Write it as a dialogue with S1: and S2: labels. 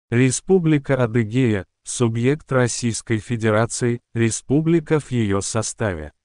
S1: Республика Адыгея – субъект Российской Федерации, республика в ее составе.